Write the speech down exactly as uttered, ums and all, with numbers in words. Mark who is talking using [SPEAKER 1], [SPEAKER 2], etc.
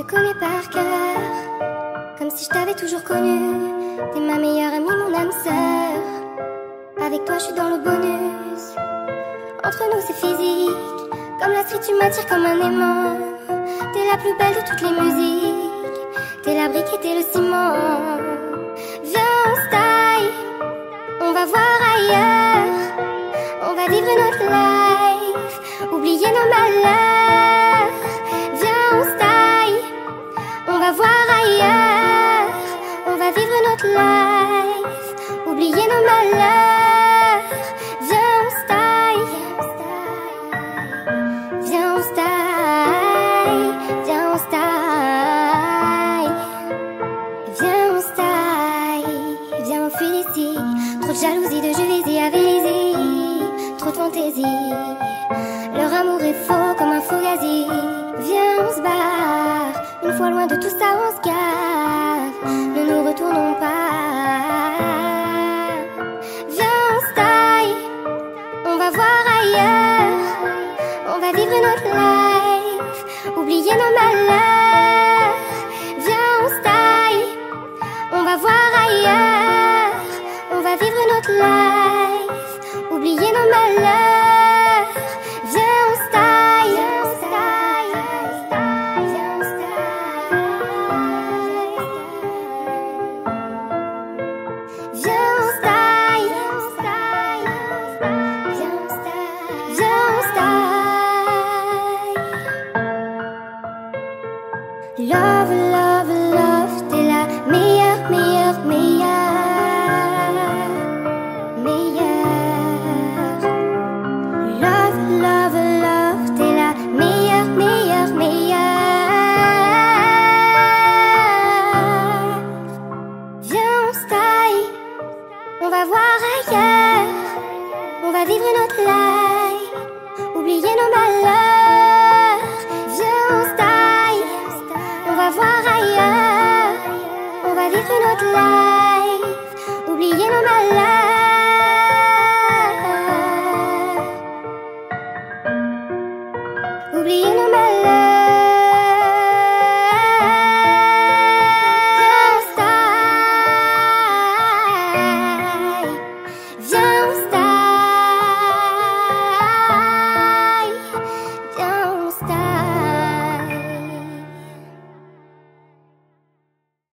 [SPEAKER 1] connais par cœur, comme si je t'avais toujours connu. T'es ma meilleure amie, mon âme sœur. Avec toi je suis dans le bonus. Entre nous c'est physique, comme la street tu m'attires comme un aimant. T'es la plus belle de toutes les musiques, t'es la brique et t'es le ciment. Viens on se taille, on va voir ailleurs, on va vivre notre life, oublier nos malheurs. Viens on se taille, on va voir ailleurs, on va vivre notre life, oublier nos malheurs. Viens on se taille, viens on se taille, viens on se taille, viens on se taille, viens on fuit d'ici. Trop de jalousie, de jalousie à Vélizy, trop de fantaisie, leur amour est faux comme un fugazi. Viens on se barre, une fois loin de tout ça on se gave, ne nous retournons pas. Viens on se taille, on va voir ailleurs, on va vivre notre life, oublier nos malheurs. Viens on se taille, on va voir ailleurs, on va vivre notre life, oublier nos malheurs. Viens on se taille, viens on se taille, viens on se taille, viens on se taille, viens on se taille, viens on se taille. Love, love, love, t'es la meilleure, meilleure, meilleure, meilleure. Love, love, love, t'es la meilleure, meilleure, meilleure. Viens on se taille, on va voir ailleurs, on va vivre notre life, oublier nos malheurs. Viens on se taille, on va voir ailleurs, on va vivre notre life, oublier nos malheurs, oublier nos malheurs.